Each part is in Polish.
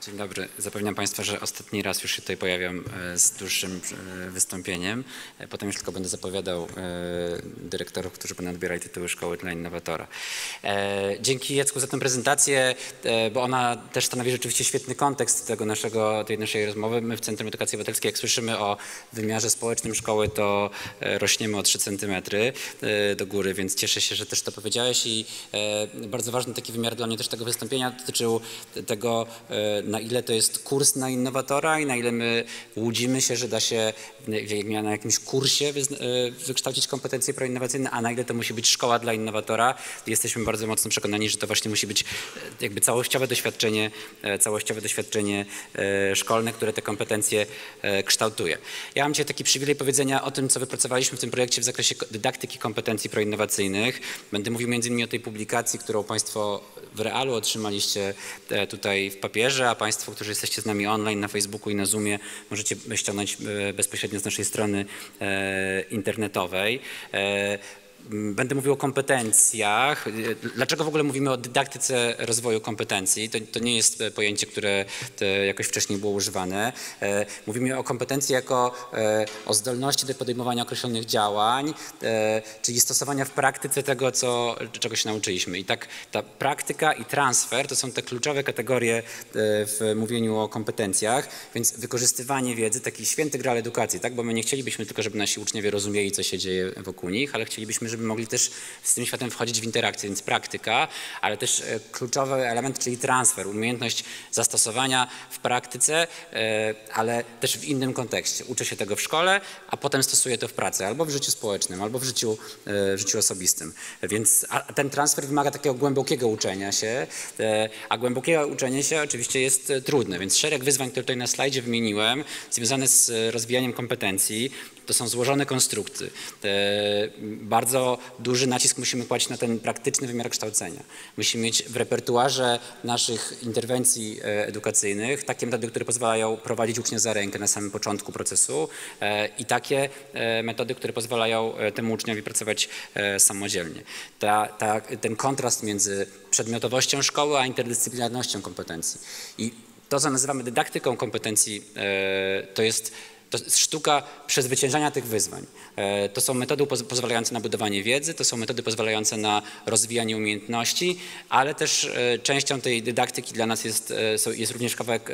Dzień dobry. Zapewniam Państwa, że ostatni raz już się tutaj pojawiam z dłuższym wystąpieniem. Potem już tylko będę zapowiadał dyrektorów, którzy będą odbierali tytuły Szkoły dla Innowatora. Dzięki Jacku za tę prezentację, bo ona też stanowi rzeczywiście świetny kontekst tej naszej rozmowy. My w Centrum Edukacji Obywatelskiej, jak słyszymy o wymiarze społecznym szkoły, to rośniemy o 3 cm do góry, więc cieszę się, że też to powiedziałeś i bardzo ważny taki wymiar dla mnie też tego wystąpienia dotyczył tego, na ile to jest kurs na innowatora i na ile my łudzimy się, że da się na jakimś kursie wykształcić kompetencje proinnowacyjne, a na ile to musi być szkoła dla innowatora. Jesteśmy bardzo mocno przekonani, że to właśnie musi być jakby całościowe doświadczenie szkolne, które te kompetencje kształtuje. Ja mam dzisiaj taki przywilej powiedzenia o tym, co wypracowaliśmy w tym projekcie w zakresie dydaktyki kompetencji proinnowacyjnych. Będę mówił m.in. o tej publikacji, którą Państwo w realu otrzymaliście tutaj w papierze, a Państwo, którzy jesteście z nami online na Facebooku i na Zoomie, możecie ściągnąć bezpośrednio z naszej strony internetowej. Będę mówił o kompetencjach. Dlaczego w ogóle mówimy o dydaktyce rozwoju kompetencji? To nie jest pojęcie, które jakoś wcześniej było używane. Mówimy o kompetencji jako o zdolności do podejmowania określonych działań, czyli stosowania w praktyce tego, czego się nauczyliśmy. I tak ta praktyka i transfer to są te kluczowe kategorie w mówieniu o kompetencjach, więc wykorzystywanie wiedzy, taki święty gral edukacji, tak? Bo my nie chcielibyśmy tylko, żeby nasi uczniowie rozumieli, co się dzieje wokół nich, ale chcielibyśmy, żeby mogli też z tym światem wchodzić w interakcję, więc praktyka, ale też kluczowy element, czyli transfer, umiejętność zastosowania w praktyce, ale też w innym kontekście. Uczę się tego w szkole, a potem stosuję to w pracy, albo w życiu społecznym, albo w życiu osobistym. Więc ten transfer wymaga takiego głębokiego uczenia się, a głębokie uczenie się oczywiście jest trudne, więc szereg wyzwań, które tutaj na slajdzie wymieniłem, związane z rozwijaniem kompetencji, to są złożone konstrukty. Bardzo duży nacisk musimy kłaść na ten praktyczny wymiar kształcenia. Musimy mieć w repertuarze naszych interwencji edukacyjnych takie metody, które pozwalają prowadzić ucznia za rękę na samym początku procesu i takie metody, które pozwalają temu uczniowi pracować samodzielnie. Ten kontrast między przedmiotowością szkoły a interdyscyplinarnością kompetencji. I to, co nazywamy dydaktyką kompetencji, to jest sztuka przezwyciężania tych wyzwań. To są metody pozwalające na budowanie wiedzy, to są metody pozwalające na rozwijanie umiejętności, ale też częścią tej dydaktyki dla nas jest również kawałek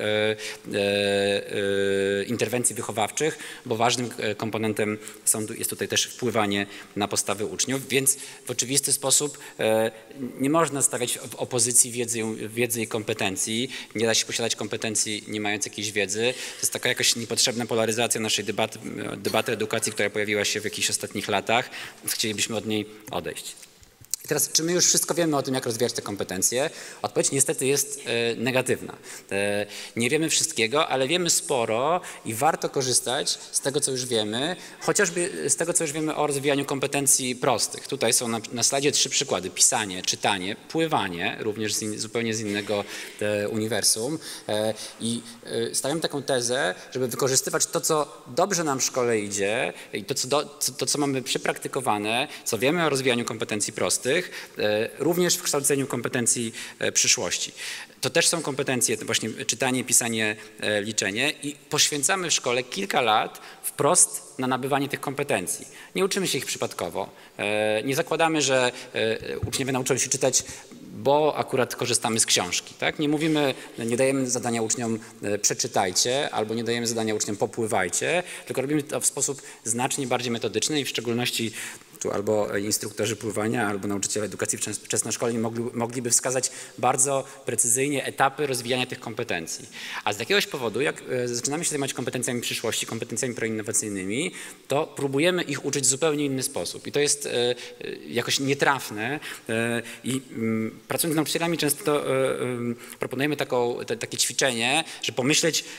interwencji wychowawczych, bo ważnym komponentem jest tutaj też wpływanie na postawy uczniów, więc w oczywisty sposób nie można stawiać w opozycji wiedzy i kompetencji. Nie da się posiadać kompetencji, nie mając jakiejś wiedzy. To jest taka jakaś niepotrzebna polaryzacja naszej debaty edukacji, która pojawiła się w jakichś ostatnich latach. Chcielibyśmy od niej odejść. I teraz, czy my już wszystko wiemy o tym, jak rozwijać te kompetencje? Odpowiedź niestety jest negatywna. Nie wiemy wszystkiego, ale wiemy sporo i warto korzystać z tego, co już wiemy, chociażby z tego, co już wiemy o rozwijaniu kompetencji prostych. Tutaj są na slajdzie 3 przykłady. Pisanie, czytanie, pływanie, również zupełnie z innego uniwersum. I stawiam taką tezę, żeby wykorzystywać to, co dobrze nam w szkole idzie i to, co mamy przepraktykowane, co wiemy o rozwijaniu kompetencji prostych, również w kształceniu kompetencji przyszłości. To też są kompetencje, to właśnie czytanie, pisanie, liczenie i poświęcamy w szkole kilka lat wprost na nabywanie tych kompetencji. Nie uczymy się ich przypadkowo. Nie zakładamy, że uczniowie nauczą się czytać, bo akurat korzystamy z książki. Tak? Nie dajemy zadania uczniom przeczytajcie, albo nie dajemy zadania uczniom popływajcie, tylko robimy to w sposób znacznie bardziej metodyczny i w szczególności tu albo instruktorzy pływania, albo nauczyciele edukacji wczesnoszkolnej mogliby wskazać bardzo precyzyjnie etapy rozwijania tych kompetencji. A z jakiegoś powodu, jak zaczynamy się zajmować kompetencjami przyszłości, kompetencjami proinnowacyjnymi, to próbujemy ich uczyć w zupełnie inny sposób. I to jest jakoś nietrafne. I pracując z nauczycielami często proponujemy takie ćwiczenie, że pomyśleć,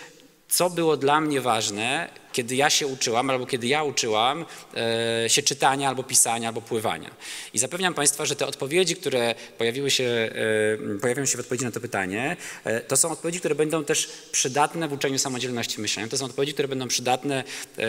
co było dla mnie ważne, kiedy ja się uczyłam, albo kiedy ja uczyłam się czytania, albo pisania, albo pływania. I zapewniam Państwa, że te odpowiedzi, które pojawią się w odpowiedzi na to pytanie, to są odpowiedzi, które będą też przydatne w uczeniu samodzielności myślenia. To są odpowiedzi, które będą przydatne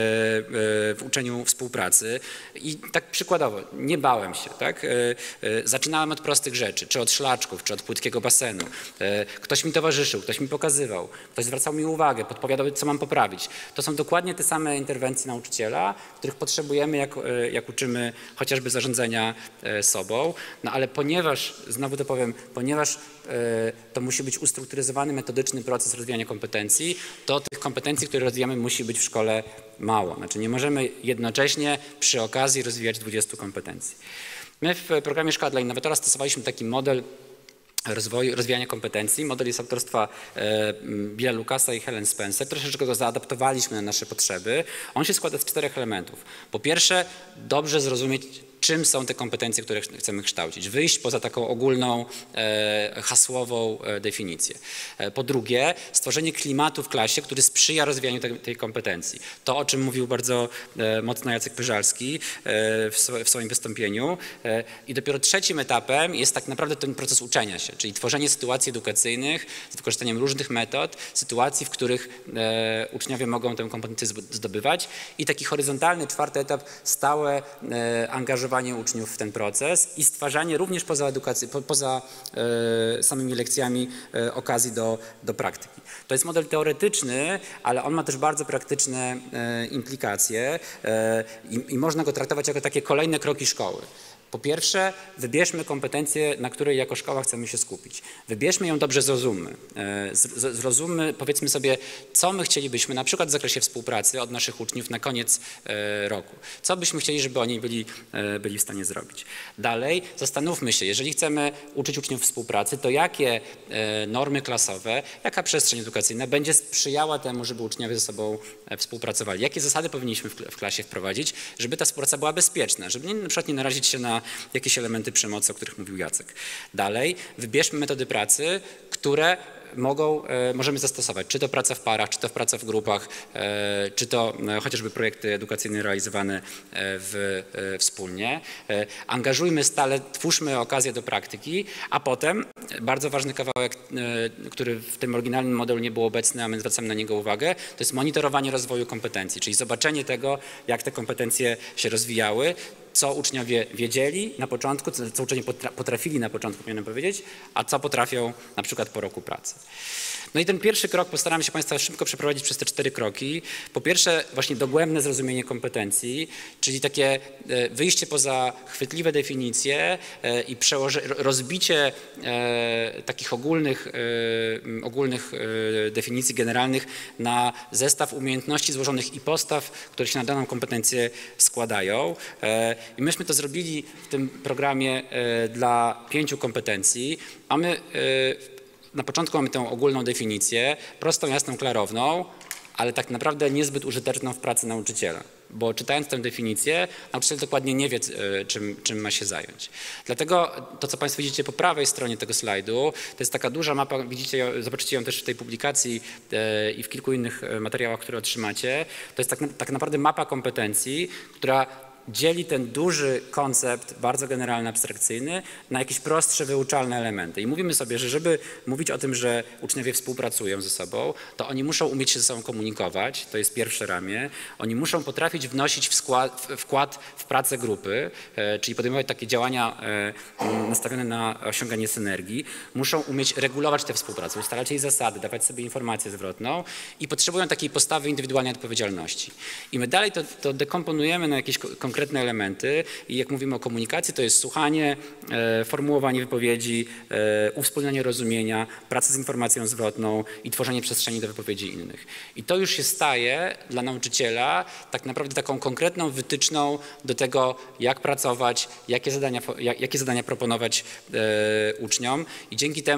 w uczeniu współpracy. I tak przykładowo, nie bałem się, tak? Zaczynałem od prostych rzeczy, czy od szlaczków, czy od płytkiego basenu. Ktoś mi towarzyszył, ktoś mi pokazywał, ktoś zwracał mi uwagę, podpowiadał, co mam poprawić. To są dokładnie te same interwencje nauczyciela, których potrzebujemy, jak uczymy chociażby zarządzania sobą. No ale ponieważ, znowu to powiem, ponieważ to musi być ustrukturyzowany, metodyczny proces rozwijania kompetencji, to tych kompetencji, które rozwijamy, musi być w szkole mało. Znaczy nie możemy jednocześnie przy okazji rozwijać 20 kompetencji. My w programie Szkoła dla Innowatora stosowaliśmy taki model rozwijania kompetencji. Model jest autorstwa Billa Lucasa i Helen Spencer. Troszeczkę go zaadaptowaliśmy na nasze potrzeby. On się składa z 4 elementów. Po pierwsze, dobrze zrozumieć, czym są te kompetencje, które chcemy kształcić. Wyjść poza taką ogólną, hasłową definicję. Po drugie, stworzenie klimatu w klasie, który sprzyja rozwijaniu tej kompetencji. To, o czym mówił bardzo mocno Jacek Pyżalski w swoim wystąpieniu. I dopiero trzecim etapem jest tak naprawdę ten proces uczenia się, czyli tworzenie sytuacji edukacyjnych z wykorzystaniem różnych metod, sytuacji, w których uczniowie mogą tę kompetencję zdobywać. I taki horyzontalny, 4. etap, stałe angażowanie uczniów w ten proces i stwarzanie również poza edukacją, poza samymi lekcjami okazji do praktyki. To jest model teoretyczny, ale on ma też bardzo praktyczne implikacje i można go traktować jako takie kolejne kroki szkoły. Po pierwsze, wybierzmy kompetencję, na której jako szkoła chcemy się skupić. Wybierzmy ją dobrze, zrozummy. Zrozummy, powiedzmy sobie, co my chcielibyśmy, na przykład w zakresie współpracy od naszych uczniów na koniec roku. Co byśmy chcieli, żeby oni byli w stanie zrobić. Dalej, zastanówmy się, jeżeli chcemy uczyć uczniów współpracy, to jakie normy klasowe, jaka przestrzeń edukacyjna będzie sprzyjała temu, żeby uczniowie ze sobą współpracowali. Jakie zasady powinniśmy w klasie wprowadzić, żeby ta współpraca była bezpieczna, żeby na przykład nie narazić się na jakieś elementy przemocy, o których mówił Jacek. Dalej, wybierzmy metody pracy, które możemy zastosować, czy to praca w parach, czy to praca w grupach, czy to chociażby projekty edukacyjne realizowane wspólnie. Angażujmy stale, twórzmy okazję do praktyki, a potem bardzo ważny kawałek, który w tym oryginalnym modelu nie był obecny, a my zwracamy na niego uwagę, to jest monitorowanie rozwoju kompetencji, czyli zobaczenie tego, jak te kompetencje się rozwijały, co uczniowie wiedzieli na początku, co uczniowie potrafili na początku, powinienem powiedzieć, a co potrafią na przykład po roku pracy. No i ten pierwszy krok postaramy się Państwa szybko przeprowadzić przez te 4 kroki. Po pierwsze właśnie dogłębne zrozumienie kompetencji, czyli takie wyjście poza chwytliwe definicje i rozbicie takich ogólnych definicji generalnych na zestaw umiejętności złożonych i postaw, które się na daną kompetencję składają. I myśmy to zrobili w tym programie dla 5 kompetencji. Na początku mamy tę ogólną definicję, prostą, jasną, klarowną, ale tak naprawdę niezbyt użyteczną w pracy nauczyciela. Bo czytając tę definicję, nauczyciel dokładnie nie wie, czym ma się zająć. Dlatego to, co Państwo widzicie po prawej stronie tego slajdu, to jest taka duża mapa, zobaczycie ją też w tej publikacji i w kilku innych materiałach, które otrzymacie. To jest tak naprawdę mapa kompetencji, która dzieli ten duży koncept, bardzo generalny, abstrakcyjny, na jakieś prostsze, wyuczalne elementy. I mówimy sobie, że żeby mówić o tym, że uczniowie współpracują ze sobą, to oni muszą umieć się ze sobą komunikować, to jest pierwsze ramię. Oni muszą potrafić wnosić wkład w pracę grupy, czyli podejmować takie działania nastawione na osiąganie synergii. Muszą umieć regulować tę współpracę, ustalać jej zasady, dawać sobie informację zwrotną i potrzebują takiej postawy indywidualnej odpowiedzialności. I my dalej to dekomponujemy na jakieś konkretne elementy i jak mówimy o komunikacji, to jest słuchanie, formułowanie wypowiedzi, uwspólnianie rozumienia, praca z informacją zwrotną i tworzenie przestrzeni do wypowiedzi innych. I to już się staje dla nauczyciela tak naprawdę taką konkretną wytyczną do tego, jak pracować, jakie zadania proponować uczniom i dzięki temu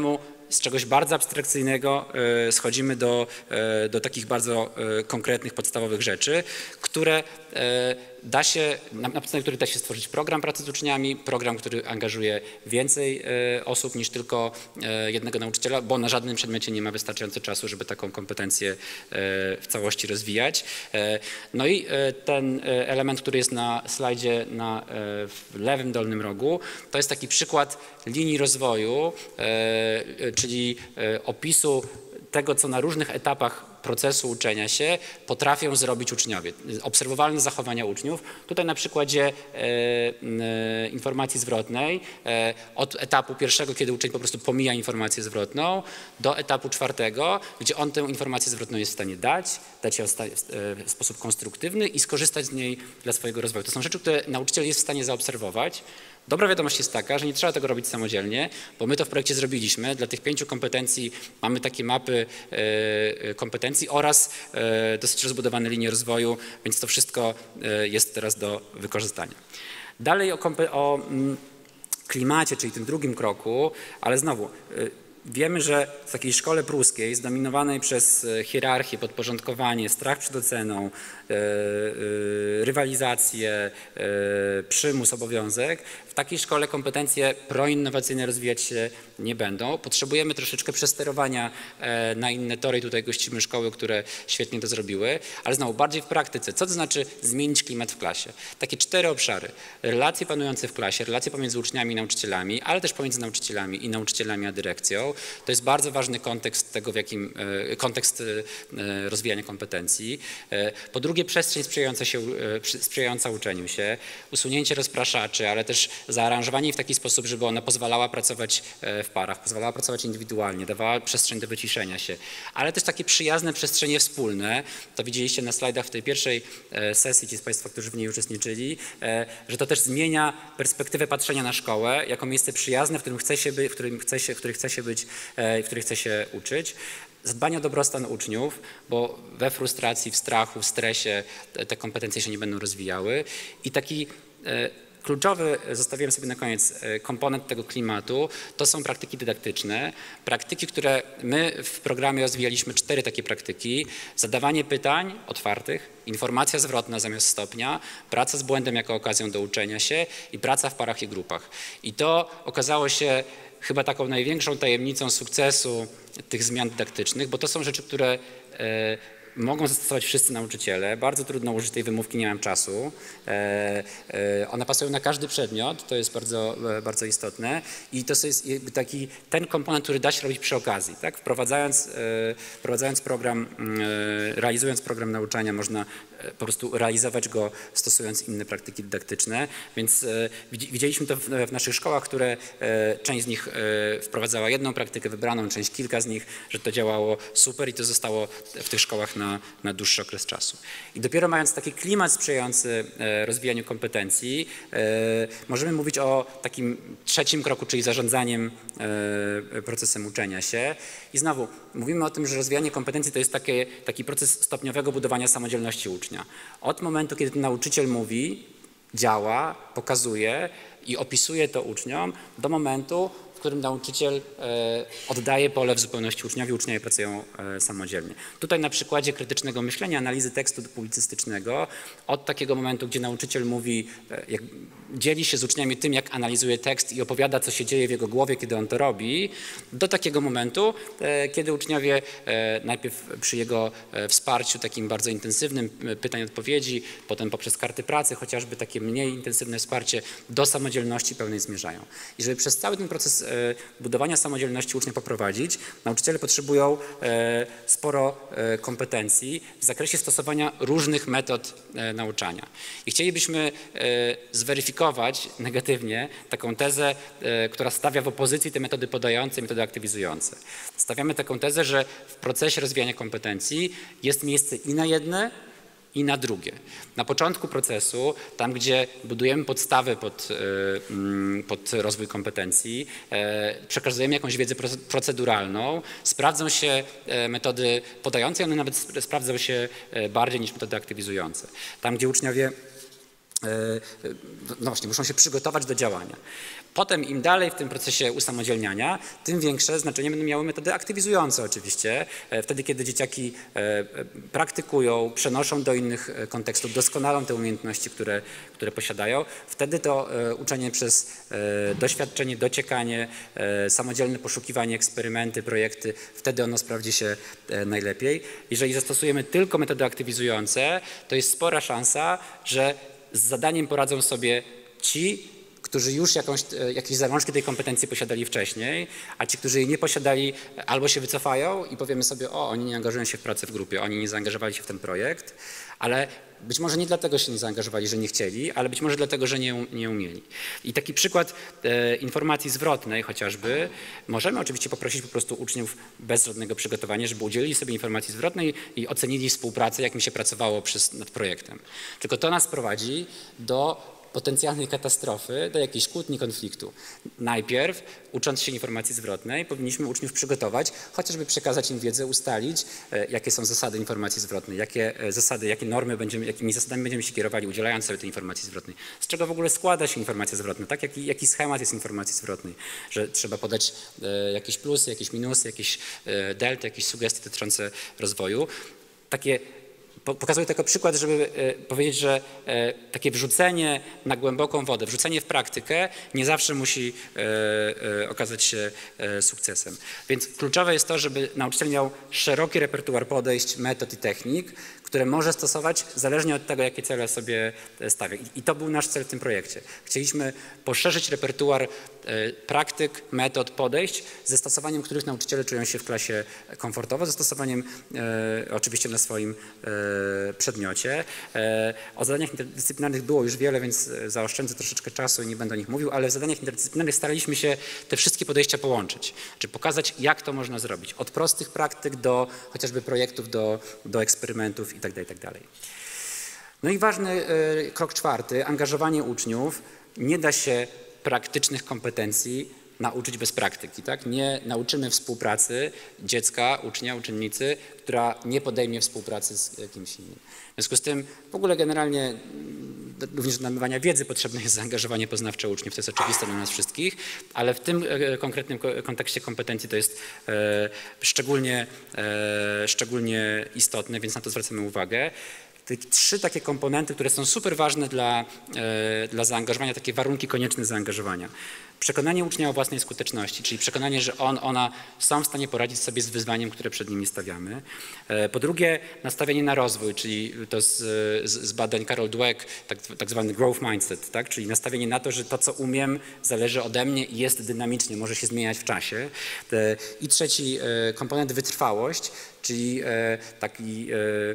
z czegoś bardzo abstrakcyjnego schodzimy do takich bardzo konkretnych, podstawowych rzeczy, które da się, na podstawie których da się stworzyć program pracy z uczniami, program, który angażuje więcej osób niż tylko jednego nauczyciela, bo na żadnym przedmiocie nie ma wystarczająco czasu, żeby taką kompetencję w całości rozwijać. No i ten element, który jest na slajdzie w lewym dolnym rogu, to jest taki przykład linii rozwoju, czyli opisu tego, co na różnych etapach procesu uczenia się potrafią zrobić uczniowie. Obserwowalne zachowania uczniów. Tutaj na przykładzie informacji zwrotnej od etapu pierwszego, kiedy uczeń po prostu pomija informację zwrotną, do etapu czwartego, gdzie on tę informację zwrotną jest w stanie dać ją w sposób konstruktywny i skorzystać z niej dla swojego rozwoju. To są rzeczy, które nauczyciel jest w stanie zaobserwować. Dobra wiadomość jest taka, że nie trzeba tego robić samodzielnie, bo my to w projekcie zrobiliśmy. Dla tych 5 kompetencji mamy takie mapy kompetencji oraz dosyć rozbudowane linie rozwoju, więc to wszystko jest teraz do wykorzystania. Dalej o klimacie, czyli tym drugim kroku, ale znowu wiemy, że w takiej szkole pruskiej zdominowanej przez hierarchię, podporządkowanie, strach przed oceną, rywalizację, przymus, obowiązek, w takiej szkole kompetencje proinnowacyjne rozwijać się nie będą. Potrzebujemy troszeczkę przesterowania na inne tory. Tutaj gościmy szkoły, które świetnie to zrobiły, ale znowu bardziej w praktyce. Co to znaczy zmienić klimat w klasie? Takie 4 obszary. Relacje panujące w klasie, relacje pomiędzy uczniami i nauczycielami, ale też pomiędzy nauczycielami i nauczycielami a dyrekcją. To jest bardzo ważny kontekst tego, w jakim kontekst rozwijania kompetencji. Po drugie, przestrzeń sprzyjająca uczeniu się, usunięcie rozpraszaczy, ale też zaaranżowanie w taki sposób, żeby ona pozwalała pracować w parach, pozwalała pracować indywidualnie, dawała przestrzeń do wyciszenia się, ale też takie przyjazne przestrzenie wspólne. To widzieliście na slajdach w tej pierwszej sesji, ci z Państwa, którzy w niej uczestniczyli, że to też zmienia perspektywę patrzenia na szkołę jako miejsce przyjazne, w którym chce się być, w którym chce się być, w którym chce się uczyć. Zadbanie o dobrostan uczniów, bo we frustracji, w strachu, w stresie te kompetencje się nie będą rozwijały. I taki kluczowy, zostawiłem sobie na koniec, komponent tego klimatu, to są praktyki dydaktyczne. Praktyki, które my w programie rozwijaliśmy 4 takie praktyki. Zadawanie pytań otwartych, informacja zwrotna zamiast stopnia, praca z błędem jako okazją do uczenia się i praca w parach i grupach. I to okazało się chyba taką największą tajemnicą sukcesu tych zmian dydaktycznych, bo to są rzeczy, które mogą zastosować wszyscy nauczyciele. Bardzo trudno użyć tej wymówki, nie mam czasu. One pasują na każdy przedmiot, to jest bardzo, bardzo istotne i to jest taki ten komponent, który da się robić przy okazji. Tak? Wprowadzając program, realizując program nauczania, można po prostu realizować go stosując inne praktyki dydaktyczne, więc widzieliśmy to w naszych szkołach, które część z nich wprowadzała jedną praktykę wybraną, część kilka z nich, że to działało super i to zostało w tych szkołach na dłuższy okres czasu. I dopiero mając taki klimat sprzyjający rozwijaniu kompetencji, możemy mówić o takim 3. kroku, czyli zarządzaniem procesem uczenia się. I znowu mówimy o tym, że rozwijanie kompetencji to jest taki proces stopniowego budowania samodzielności ucznia. Od momentu, kiedy ten nauczyciel mówi, działa, pokazuje i opisuje to uczniom, do momentu, w którym nauczyciel oddaje pole w zupełności uczniowi, uczniowie pracują samodzielnie. Tutaj na przykładzie krytycznego myślenia, analizy tekstu publicystycznego, od takiego momentu, gdzie nauczyciel mówi, dzieli się z uczniami tym, jak analizuje tekst i opowiada, co się dzieje w jego głowie, kiedy on to robi, do takiego momentu, kiedy uczniowie najpierw przy jego wsparciu takim bardzo intensywnym pytań-odpowiedzi, potem poprzez karty pracy, chociażby takie mniej intensywne wsparcie, do samodzielności pełnej zmierzają. I żeby przez cały ten proces budowania samodzielności ucznia poprowadzić, nauczyciele potrzebują sporo kompetencji w zakresie stosowania różnych metod nauczania. I chcielibyśmy zweryfikować negatywnie taką tezę, która stawia w opozycji te metody podające i metody aktywizujące. Stawiamy taką tezę, że w procesie rozwijania kompetencji jest miejsce i na jedne, i na drugie. Na początku procesu, tam gdzie budujemy podstawy pod rozwój kompetencji, przekazujemy jakąś wiedzę proceduralną, sprawdzą się metody podające, one nawet sprawdzą się bardziej niż metody aktywizujące. Tam gdzie uczniowie no właśnie, muszą się przygotować do działania. Potem im dalej w tym procesie usamodzielniania, tym większe znaczenie będą miały metody aktywizujące oczywiście. Wtedy, kiedy dzieciaki praktykują, przenoszą do innych kontekstów, doskonalą te umiejętności, które posiadają, wtedy to uczenie przez doświadczenie, dociekanie, samodzielne poszukiwanie, eksperymenty, projekty, wtedy ono sprawdzi się najlepiej. Jeżeli zastosujemy tylko metody aktywizujące, to jest spora szansa, że z zadaniem poradzą sobie ci, którzy już jakieś zalążki tej kompetencji posiadali wcześniej, a ci, którzy jej nie posiadali, albo się wycofają i powiemy sobie, o, oni nie angażują się w pracę w grupie, oni nie zaangażowali się w ten projekt, ale być może nie dlatego się nie zaangażowali, że nie chcieli, ale być może dlatego, że nie umieli. I taki przykład informacji zwrotnej chociażby, możemy oczywiście poprosić po prostu uczniów bez żadnego przygotowania, żeby udzielili sobie informacji zwrotnej i ocenili współpracę, jak mi się pracowało nad projektem. Tylko to nas prowadzi do potencjalnej katastrofy, do jakiejś kłótni, konfliktu. Najpierw, ucząc się informacji zwrotnej, powinniśmy uczniów przygotować, chociażby przekazać im wiedzę, ustalić, jakie są zasady informacji zwrotnej, jakie normy jakimi zasadami będziemy się kierowali, udzielając sobie tej informacji zwrotnej. Z czego w ogóle składa się informacja zwrotna, tak? Jaki schemat jest informacji zwrotnej, że trzeba podać jakieś plusy, jakieś minusy, jakieś delty, jakieś sugestie dotyczące rozwoju. Pokazuję tylko przykład, żeby powiedzieć, że takie wrzucenie na głęboką wodę, wrzucenie w praktykę nie zawsze musi okazać się sukcesem. Więc kluczowe jest to, żeby nauczyciel miał szeroki repertuar podejść, metod i technik, które może stosować zależnie od tego, jakie cele sobie stawia. I to był nasz cel w tym projekcie. Chcieliśmy poszerzyć repertuar praktyk, metod, podejść, ze stosowaniem których nauczyciele czują się w klasie komfortowo, ze stosowaniem oczywiście na swoim przedmiocie. O zadaniach interdyscyplinarnych było już wiele, więc zaoszczędzę troszeczkę czasu i nie będę o nich mówił, ale w zadaniach interdyscyplinarnych staraliśmy się te wszystkie podejścia połączyć, czy pokazać, jak to można zrobić. Od prostych praktyk do chociażby projektów, do eksperymentów itd. No i ważny krok czwarty, angażowanie uczniów. Nie da się praktycznych kompetencji nauczyć bez praktyki. Tak? Nie nauczymy współpracy dziecka, ucznia, uczennicy, która nie podejmie współpracy z kimś innym. W związku z tym w ogóle generalnie również do nabywania wiedzy potrzebne jest zaangażowanie poznawcze uczniów. To jest oczywiste dla nas wszystkich, ale w tym konkretnym kontekście kompetencji to jest szczególnie istotne, więc na to zwracamy uwagę. Trzy takie komponenty, które są super ważne dla zaangażowania, takie warunki konieczne zaangażowania. Przekonanie ucznia o własnej skuteczności, czyli przekonanie, że ona są w stanie poradzić sobie z wyzwaniem, które przed nimi stawiamy. Po drugie, nastawienie na rozwój, czyli to z badań Carol Dweck, tak zwany growth mindset, tak? Czyli nastawienie na to, że to, co umiem, zależy ode mnie i jest dynamicznie, może się zmieniać w czasie. I trzeci komponent, wytrwałość, czyli taki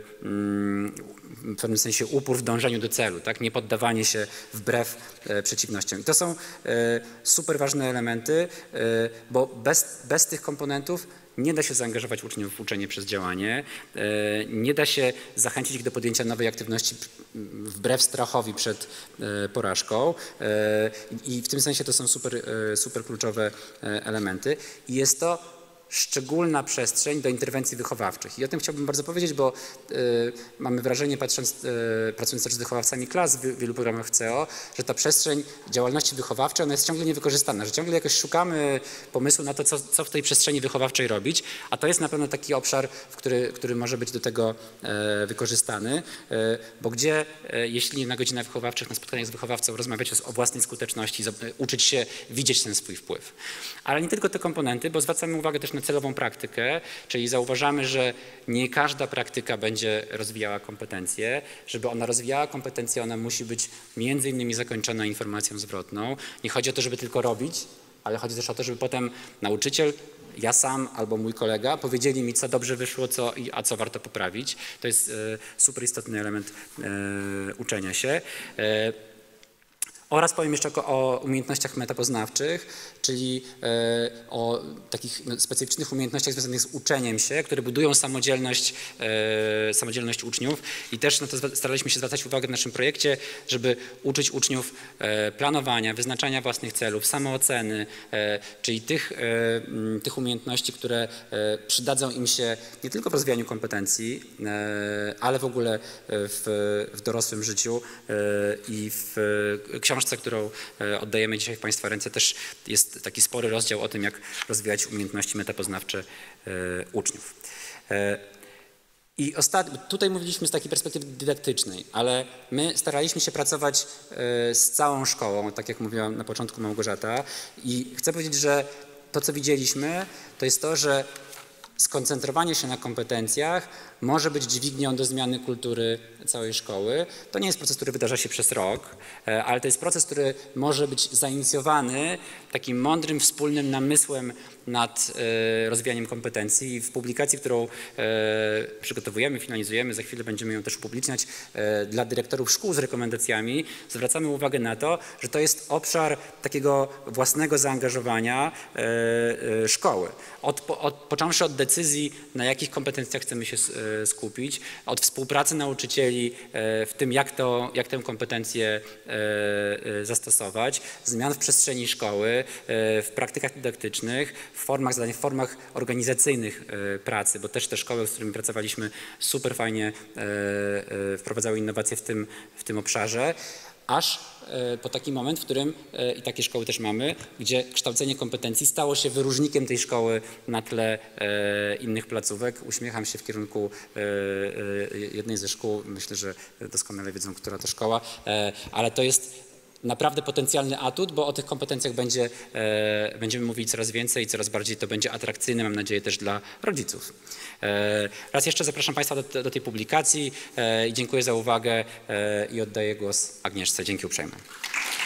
w pewnym sensie upór w dążeniu do celu, tak? Nie poddawanie się wbrew przeciwnościom. I to są super ważne elementy, bo bez tych komponentów nie da się zaangażować uczniów w uczenie przez działanie, nie da się zachęcić ich do podjęcia nowej aktywności wbrew strachowi przed porażką i w tym sensie to są super kluczowe elementy. I jest to szczególna przestrzeń do interwencji wychowawczych. I o tym chciałbym bardzo powiedzieć, bo mamy wrażenie, pracując też z wychowawcami klas w wielu programach w CEO, że ta przestrzeń działalności wychowawczej, ona jest ciągle niewykorzystana, że ciągle jakoś szukamy pomysłu na to, co w tej przestrzeni wychowawczej robić, a to jest na pewno taki obszar, który może być do tego wykorzystany, bo gdzie, jeśli na godzinach wychowawczych, na spotkaniach z wychowawcą rozmawiać o własnej skuteczności, uczyć się widzieć ten swój wpływ. Ale nie tylko te komponenty, bo zwracamy uwagę też na celową praktykę, czyli zauważamy, że nie każda praktyka będzie rozwijała kompetencje. Żeby ona rozwijała kompetencje, ona musi być między innymi zakończona informacją zwrotną. Nie chodzi o to, żeby tylko robić, ale chodzi też o to, żeby potem nauczyciel, ja sam albo mój kolega powiedzieli mi, co dobrze wyszło, a co warto poprawić. To jest super istotny element uczenia się. Oraz powiem jeszcze o umiejętnościach metapoznawczych, czyli o takich specyficznych umiejętnościach związanych z uczeniem się, które budują samodzielność uczniów. I też na to staraliśmy się zwracać uwagę w naszym projekcie, żeby uczyć uczniów planowania, wyznaczania własnych celów, samooceny, czyli tych umiejętności, które przydadzą im się nie tylko w rozwijaniu kompetencji, ale w ogóle w dorosłym życiu. I w książce, którą oddajemy dzisiaj w Państwa ręce, też jest taki spory rozdział o tym, jak rozwijać umiejętności metapoznawcze uczniów. I tutaj mówiliśmy z takiej perspektywy dydaktycznej, ale my staraliśmy się pracować z całą szkołą, tak jak mówiła na początku Małgorzata. I chcę powiedzieć, że to, co widzieliśmy, to jest to, że skoncentrowanie się na kompetencjach może być dźwignią do zmiany kultury całej szkoły. To nie jest proces, który wydarza się przez rok, ale to jest proces, który może być zainicjowany takim mądrym, wspólnym namysłem nad rozwijaniem kompetencji. I w publikacji, którą przygotowujemy, finalizujemy, za chwilę będziemy ją też upubliczniać dla dyrektorów szkół z rekomendacjami, zwracamy uwagę na to, że to jest obszar takiego własnego zaangażowania szkoły. Począwszy od decyzji, na jakich kompetencjach chcemy się skupić, od współpracy nauczycieli w tym, jak tę kompetencję zastosować, zmian w przestrzeni szkoły, w praktykach dydaktycznych, w formach zadań, w formach organizacyjnych pracy, bo też te szkoły, z którymi pracowaliśmy, super fajnie wprowadzały innowacje w tym obszarze, aż po taki moment, w którym, i takie szkoły też mamy, gdzie kształcenie kompetencji stało się wyróżnikiem tej szkoły na tle innych placówek. Uśmiecham się w kierunku jednej ze szkół, myślę, że doskonale wiedzą, która to szkoła, ale to jest naprawdę potencjalny atut, bo o tych kompetencjach będziemy mówić coraz więcej i coraz bardziej to będzie atrakcyjne, mam nadzieję, też dla rodziców. Raz jeszcze zapraszam Państwa do tej publikacji i dziękuję za uwagę i oddaję głos Agnieszce. Dzięki uprzejme.